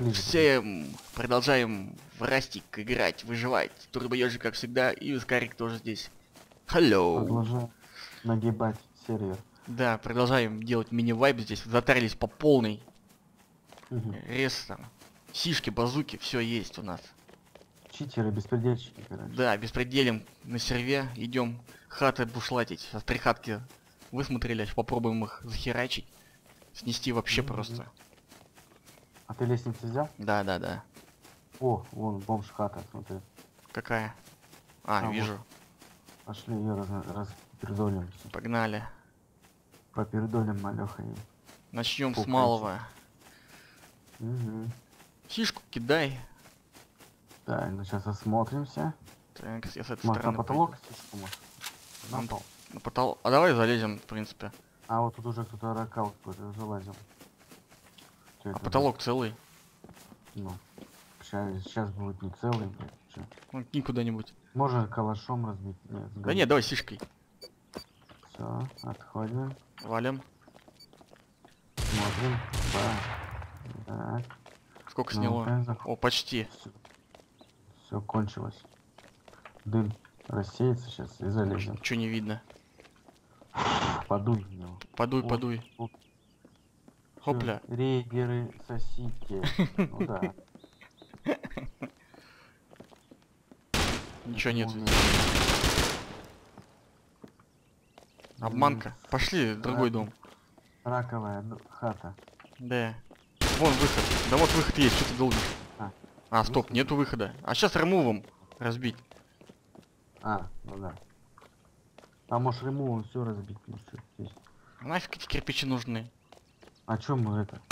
Всем продолжаем в Растик играть, выживать. Турбоёжик, как всегда, и Вискарик тоже здесь. Hello. Продолжаем нагибать сервер. Да, продолжаем делать мини-вайп здесь. Затарились по полной. Угу. Рез там. Сишки, базуки, все есть у нас. Читеры, беспредельщики, короче. Да, беспределим на серве. Идем хаты бушлатить. Сейчас 3 хатки высмотрели, попробуем их захерачить. Снести вообще просто. А ты лестницу взял? Да, да, да. О, вон бомж хата, смотри. Какая? А, А, вижу. вот. Пошли ее распердолим. Погнали. Попердолим малёха и... Начнем с Пукайте. малого. Угу. Фишку кидай. Да, ну сейчас осмотримся. Так, я с этой Может, на стороны потолок пойду. фишку, может? Нам На пол. на потолок. А давай залезем, в принципе. А вот тут уже кто-то ракал какой-то залазил. Чё А это потолок целый. за- Ну, сейчас будет не целый, блядь. Чё? Ну, кинь куда-нибудь. Можно калашом разбить? Нет, Да нет, давай сишкой. Все, отходим. Валим. Смотрим. Да. Сколько Ну, сняло? конечно. О, почти. Все кончилось. Дым рассеется сейчас и залезем. Ничего не видно. Подуй в него. Подуй, Вот, подуй. вот. Хопля. Всё, рейдеры, сосите. Ну да. Ничего нет. Ну, Обманка. Пошли в другой дом. Раковая хата. Да. Вон выход. Да вот выход есть, что ты долбишь? А, А, стоп, есть нету выхода. А сейчас ремувом разбить. ну да. А может ремовым все разбить? Ну, что здесь? Нафиг эти кирпичи нужны? А чё мы это?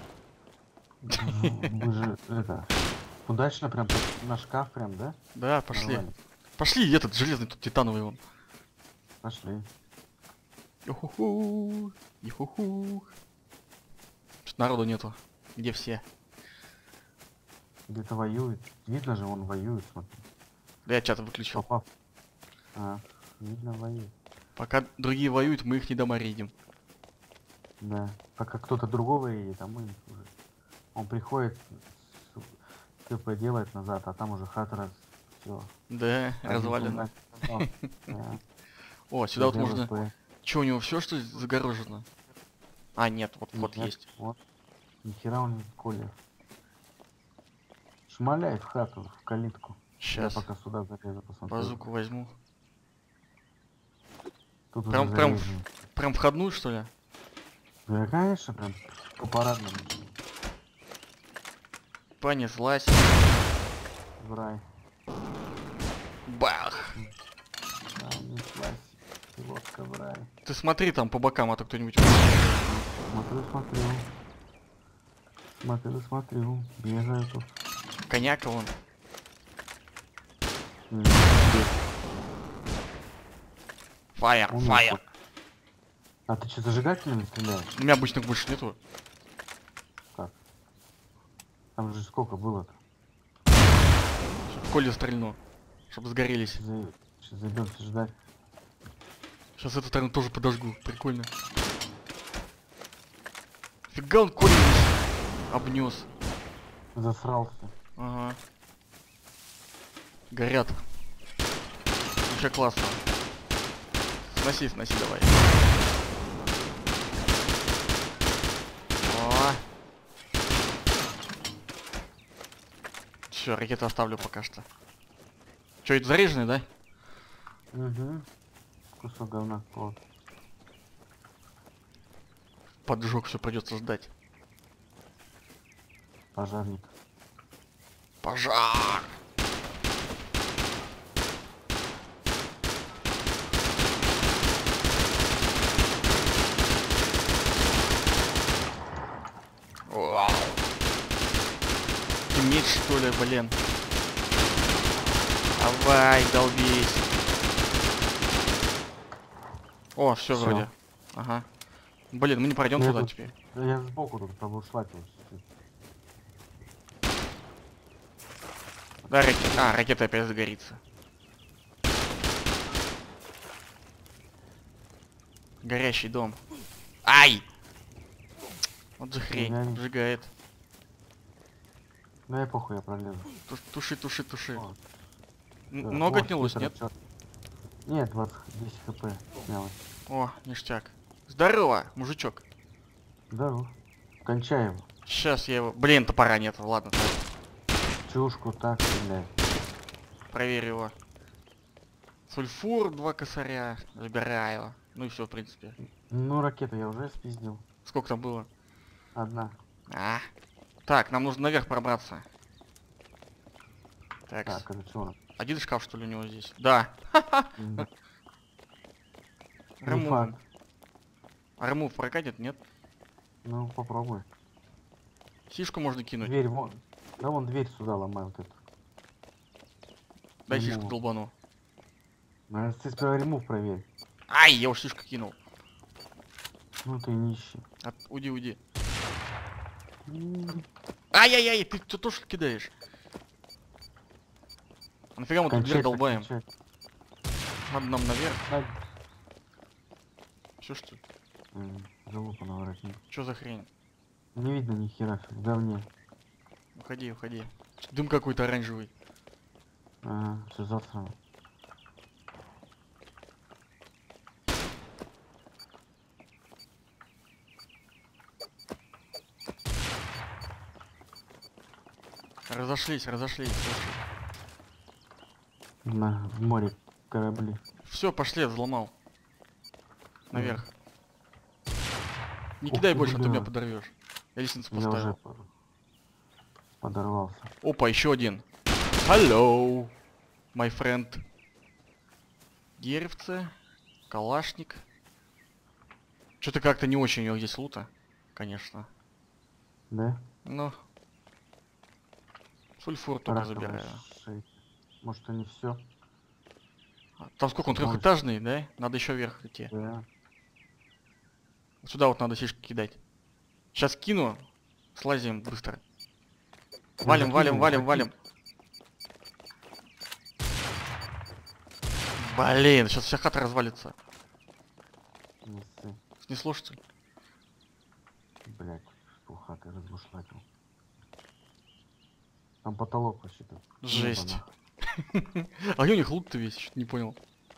Мы же это... Удачно прям на шкаф прям, да? Да, пошли. Нормально. Пошли, этот железный, тут титановый вон. Пошли. Юху-ху. Юху-ху. Что-то народу нету. Где все? Где-то воюет. Видно же, он воюет, смотри. Да я чат выключил. Попав. А, видно, воюет. Пока другие воюют, мы их не доморидим. Да. Пока кто-то другого едет, а мы уже. Он приходит, ТП делает назад, а там уже хата раз. Все. Да, развалено. Да. О, сюда вот Где можно... ВП? Че, у него все что ли загорожено? А, нет, вот вход Нет, есть. Вот. Нихера он не колер. Шмаляй в хату, в калитку. Сейчас. Я пока сюда залезу, посмотрю. Базуку возьму. Тут Прям, уже прям, залезем. прям входную, что ли? Да, конечно, прям по парадному. Понеслась. В рай. Бах! Да, неслась. Пилотка в рай. Ты смотри там по бокам, а то кто-нибудь... Смотрю. Смотрю. Бегаю тут. Коняка вон. Фаер, Он фаер. ушел. А ты что, зажигательными стреляешь? У меня обычных больше нету. Как? Там же сколько было-то? Коля стрельну. Чтобы сгорелись. Сейчас зайдем ждать. Сейчас эту сторону тоже подожгу. Прикольно. Фига он Коля обнес. Засрался. Ага. Горят. Вообще классно. Сноси давай. О. Все, ракеты оставлю пока что. Че, это заряженный, да? Угу. Кусок говна. Вот. Поджог, все придется ждать. Пожарник. Пожар! Вау. Темнеть, что ли, блин? Давай, долбись. О, все Всё. вроде. Ага. Блин, мы не пройдем Я туда тут- теперь. Да я сбоку тут пробушлатил. Да, ракета опять загорится. Горящий дом. Ай! Вот же хрень, Реально. сжигает. Да и похуй, я пролезу. Туши, туши, туши. О, да. Много О, отнялось, хитро, нет? чёрт. Нет, 10 хп снялось. О, ништяк. Здорово, мужичок. Здоров. Кончай его. Сейчас я его... Блин, топора нет. Ладно, Чушку так стреляй. проверю его. Сульфур, 2 косаря. Забираю. Ну и все, в принципе. Ну, ракету я уже спиздил. Сколько там было? Одна. А. Так, нам нужно наверх пробраться. Так, Так, это что? один шкаф, что ли, у него здесь? Да. Не Ремув. факт. А ремув прокатит, нет? Ну, попробуй. Сишку можно кинуть. Дверь вон. Да вон дверь сюда ломай вот эту. Дай Ремув. сишку долбану. Наверное, ты сперва ремув проверь. Ай, я уж сишку кинул. Ну ты нищий. Уйди, уйди. Ай-яй-яй, ты тоже кидаешь. А нафига мы тут дверь долбаем? Надо нам наверх. Все что ли? Залупа на воротник. Что за хрень? Не видно ни хера в говне. Уходи, уходи. Дым какой-то оранжевый. Ага, все засрано. Разошлись, разошлись, слушай. В море корабли. Все, пошли, я взломал. Наверх. Не Ух кидай ты, больше, а то меня бля. подорвешь. Я лестницу Я уже поставил. подорвался. Опа, еще один. Hello, my friend. Деревце, калашник. Что-то как-то не очень у него здесь лута, конечно. Да? Но сульфур только забираю. Может, они все? Там сколько он, трехэтажный, да? Надо еще вверх идти. Да. Сюда вот надо сишки кидать. Сейчас кину. Слазим быстро. Валим, валим, валим, валим. Блин, сейчас вся хата развалится. Не ссы. Снесло что ли? Блять, что хаты разбушлатил. Там потолок вообще-то. Жесть. А где у них лут-то весь? Чё-то не понял.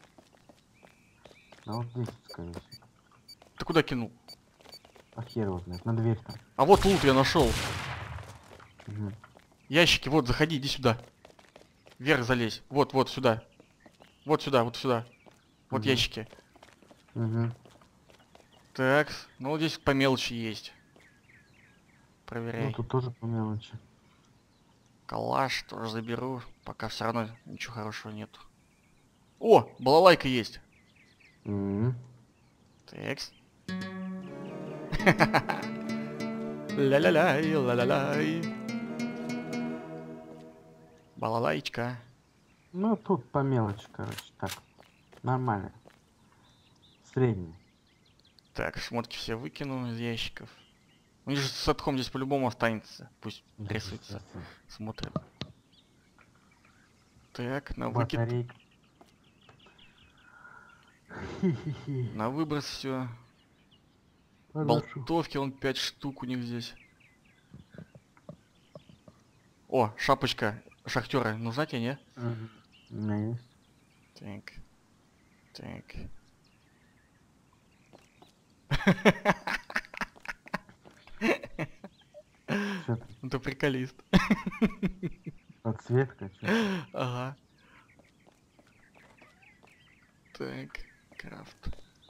А вот здесь, скорее всего. Ты куда кинул? А хер его знает, на дверь там. А вот лут я нашел. Угу. Ящики, вот, заходи, иди сюда. Вверх залезь. Вот, вот сюда. Вот сюда, вот сюда. Вот ящики. Угу. Так, ну вот здесь по мелочи есть. Проверяй. Ну тут тоже по мелочи. Калаш тоже заберу, пока все равно ничего хорошего нету. О, балалайка есть. Текс. Ля-ля-ляй, ла-ля-ляй. Балалайчка. Ну тут по мелочи, короче, так. Нормально. Средний. Так, шмотки все выкину из ящиков. У них же с отхом здесь по-любому останется. Пусть рисуется. Смотрим. Так, на выкид. Батарейка. На выброс все. Болтовки, он 5 штук у них здесь. О, шапочка шахтера. Нужна тебе, не? У меня есть. Так. Так. Чё ты? Ну ты приколист. Подсветка, чё? Ага. Так, крафт.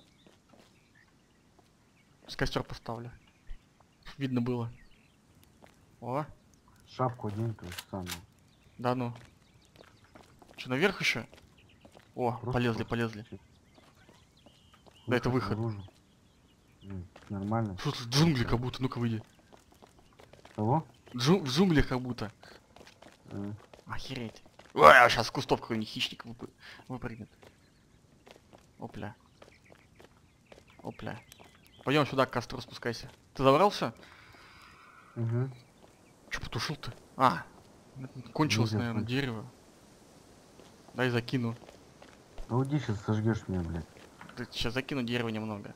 С костер поставлю. Видно было. О, Шапку один ту же самую. да ну. Че, наверх еще? О, Просто полезли, просто полезли. чуть. Да, это выход. наружу. Нормально. Что тут джунгли как будто, ну-ка выйди. Кого? В джунглях как будто. М. Охереть. Ой, а сейчас кустов какой-нибудь хищник выпрыгнет. Опля. Опля. Пойдем сюда к костру спускайся. Ты забрался? Угу. Че потушил-то? А, кончилось, Нельзя наверное, кончить. дерево. Дай закину. Да уйди, сейчас сожгешь меня, блядь. Ты сейчас закину дерева немного.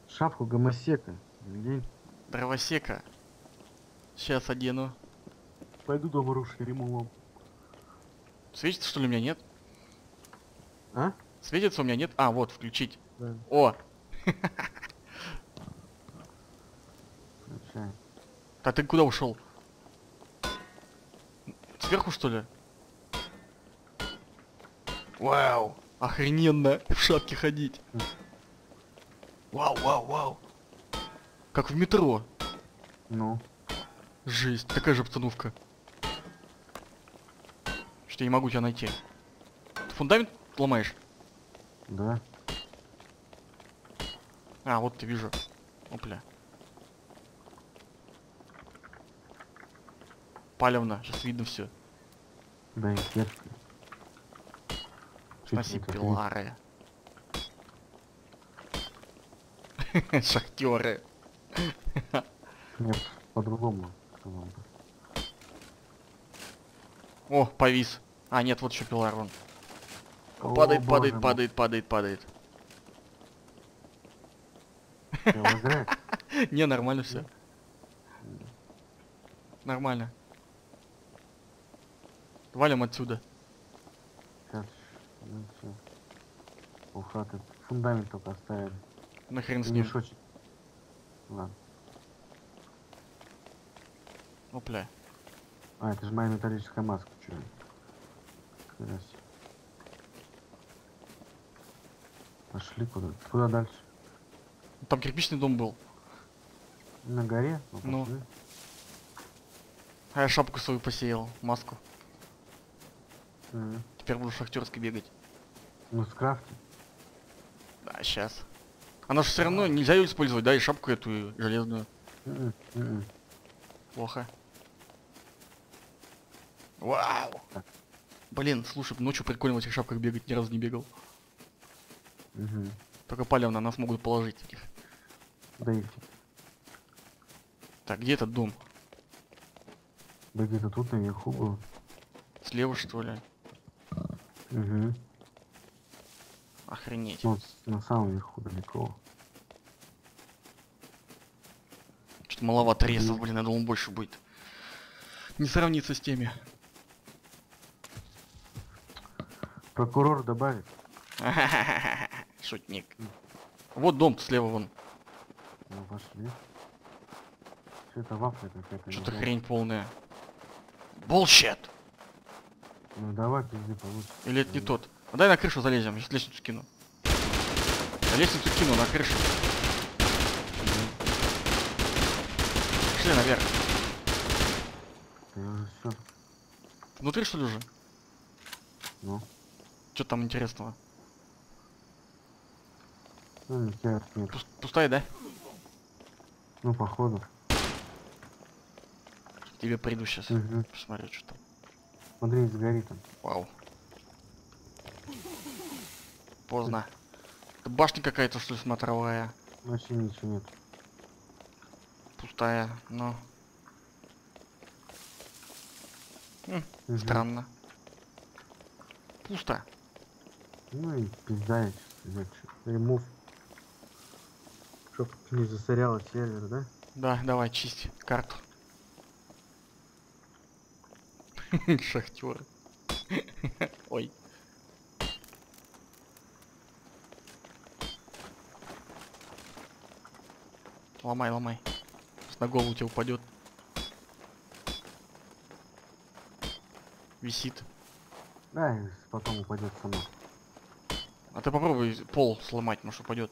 Шапку гомосека. День. Дровосека. Сейчас одену. Пойду дома рушить ремонт. Светится, что ли, у меня нет? А? Светится, у меня нет? А, вот, включить. Да. О! Включай. А ты куда ушел? Сверху, что ли? Вау! Охрененно в шапке ходить. Вау, вау, вау. Как в метро. Ну. Жесть, такая же обстановка. Что я не могу тебя найти. Ты фундамент ломаешь? Да. А, вот ты вижу. Опля. Палевно, сейчас видно все. Да и сетка. Спасибо, пилары. Шахтеры. Нет, по-другому сказал бы. О, повис. А, нет, вот еще пилар вон. О, Падает, боже падает, мой. падает, падает, падает. Ты лагает? Не, нормально все. Нормально. Валим отсюда. Сейчас. Ну все. У хаты фундамент только оставили. Нахрен с И ним. мешочек. Ладно. Опля. А, это же моя металлическая маска, что ли? Хрена себе. Пошли куда? Куда дальше? Там кирпичный дом был. На горе? Ну. Пошли. А я шапку свою посеял, маску. Мгм. Теперь буду шахтерской бегать. Ну, скрафти. Да, сейчас. Она же все равно нельзя ее использовать, да, и шапку эту и железную. Мгм. Плохо. Вау! Так. Блин, слушай, ночью прикольно в этих шапках бегать, ни разу не бегал. Мгм. Только палевно нас могут положить таких. Да и Так, где этот дом? да где-то тут наверху был. Слева, что ли? Угу. Охренеть. Ну, на самом верху далеко. Что-то маловато ресов, блин, я думал больше будет. Не сравнится с теми. Прокурор добавит. Шутник. Вот дом слева вон. Ну, пошли. Что это вафля какая-то? не Что-то знаю. хрень полная. Bullshit! Ну, давай, пизды получше. Или это не тот? А дай на крышу залезем, сейчас лестницу кину. Я лестницу кину на крышу. Пошли наверх. Я уже все. Внутри что ли уже? Ну, Что там интересного? ну, ни хера нет. Пустая, да? Ну, походу. К тебе приду сейчас. Угу. Посмотрю, что там. Смотри, сгорит там. Вау. Поздно. Это башня какая-то, что ли, смотровая. Вообще ничего нет. Пустая, но... Мгм. Странно. Пусто. Ну и пизда, я сейчас взять. Ремов. Чтоб не засоряло сервер, да? Да, давай, чисть карту. Шахтер. Ой. Ломай, ломай. Сейчас на голову тебе упадет. Висит. Да, и потом упадет сама. А ты попробуй пол сломать, может упадет.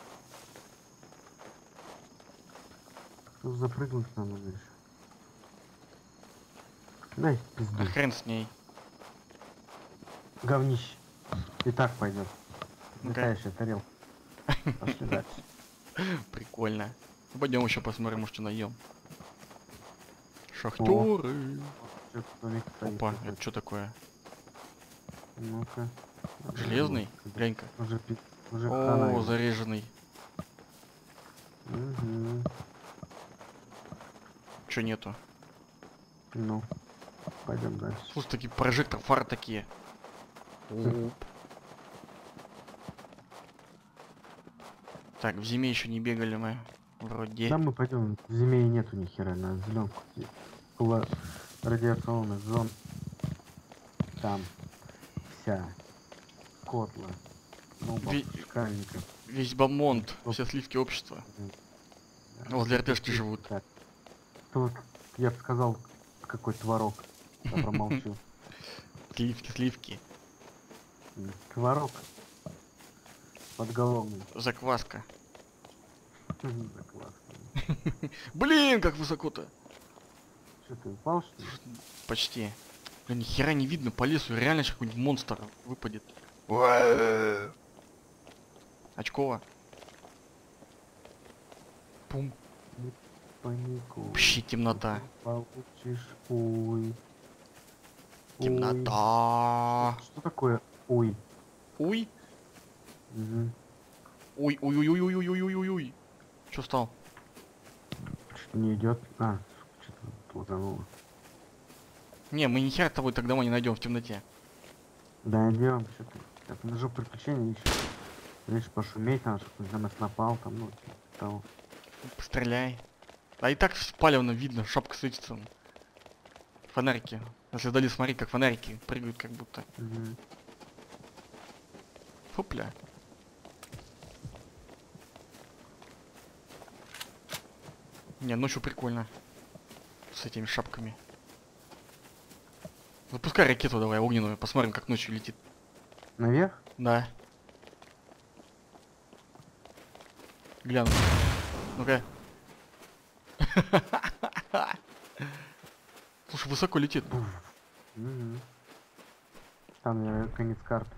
Ну, запрыгнуть надо еще. Дай пизду. А хрен с ней. Говнище. И так пойдет. Ну-ка. Летающая тарелка. Пошли дальше. Прикольно. Пойдем еще посмотрим, может что найдем. Шахтеры. Чё-то домик стоит Опа, какой-то. это что такое? Ну-ка. Железный? Глянь-ка. Уже хана О, ему. заряженный. Мгм. Че нету? Ну, пойдем дальше. Слушай, такие прожектор фары такие. Оп. Так, в зиме еще не бегали мы. Вроде. Да, мы пойдем. В зиме и нету ни хера, на зеленку. радиационных зон. Там вся котла. Нубов, Ви- шкальников. Весь бомонд, все сливки общества. Возле РТшки живут. Так. Тут, я бы сказал, какой творог. Я промолчу. Сливки, сливки. Творог. Подголовный. Закваска. Закваска. Блин, как высоко-то. Что ты упал, что ли? Почти. Блин, ни хера не видно по лесу, реально сейчас какой-нибудь монстр выпадет. Очково. Пум. Панику. Вообще темнота. Получишь. Ой. Темнота. Ой. Что такое? Ой. Уй. Угу. Ой, ой, ой, ой, ой, ой, ой, ой, ой, ой. Че стал? Что не идет? А, что-то утонуло. Не, мы ни хера тобой так домой не найдем в темноте. Да, идем, что-то. Так, мы же приключения ищем. Видишь, пошуметь надо, чтобы на нас напал, там, ну, типа того. Постреляй. А и так палевно видно, шапка светится. Фонарики. Если вдали смотри, как фонарики прыгают как будто. Угу. Хопля. Не, ночью прикольно. С этими шапками. Запускай ракету давай, огненную, посмотрим, как ночью летит. Наверх? Да. Гляну. Ну-ка. Слушай, высоко летит. Угу. Там, наверное, конец карты.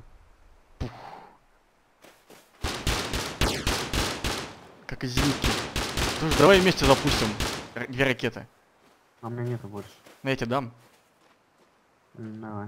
Как из зенитки. Слушай, давай вместе запустим 2 ракеты. А у меня нету больше. Я тебе дам. Давай.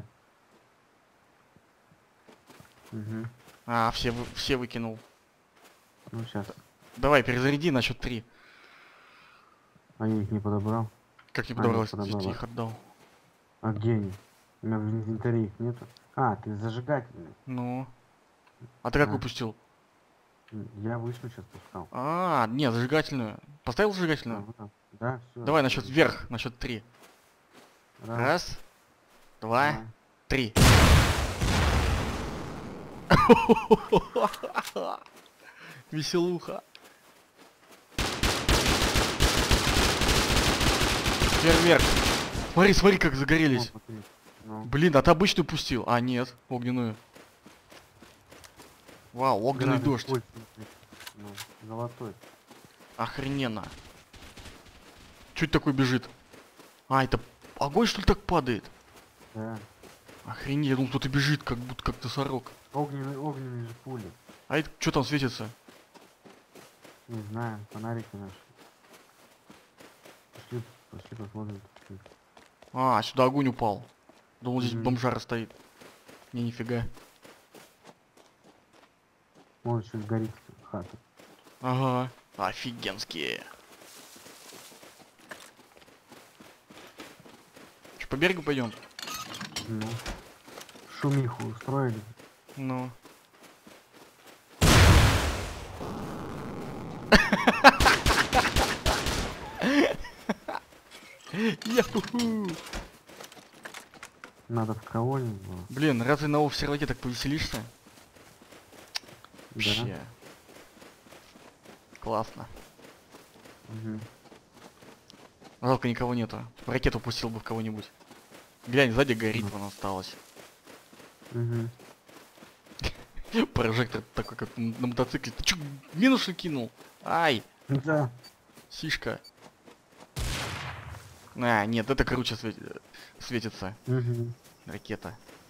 Угу. А, все выкинул. Ну, сейчас. Давай, перезаряди на счет 3. А я их не подобрал. Как не А, подобралось, не я тебе подобрала. их отдал. А где они? У меня в инвентаре их нету. А, ты зажигательный. Ну. А ты как А. выпустил? Я вышну сейчас пускал. А, нет, зажигательную. Поставил зажигательную? Да, все. Давай на счет вверх, на счет 3. Раз, два, 3. Веселуха. Вверх. Смотри, смотри, как загорелись. Ну, Блин, а ты обычную пустил? А, нет, огненную. Вау, огненный грязный дождь. пульт, ну, золотой. Охрененно. Чуть такой бежит. А, это огонь, что ли, так падает? Да. Охренеть, я думал, кто-то бежит, как будто как носорог. Огненные же пули. А это что там светится? Не знаю, фонарики наши. Пошли посмотрим. А, сюда огонь упал. Думал, здесь Мгм. бомжара стоит. Не, нифига. Может, что горит хата. Ага. Офигенские. Че, по берегу пойдем? Ну. Шумиху устроили. Ну. Яху! Надо в кого-нибудь было. Блин, разве на в серваке так повеселишься? Вообще. Классно. Угу. Жалко, никого нету. Ракету пустил бы в кого-нибудь. Глянь, сзади горит, вон осталось. Угу. Прожектор такой, как на мотоцикле. Ты чё, минусы кинул? Ай, Да. сишка. А, нет, это круче светится. Угу. Ракета.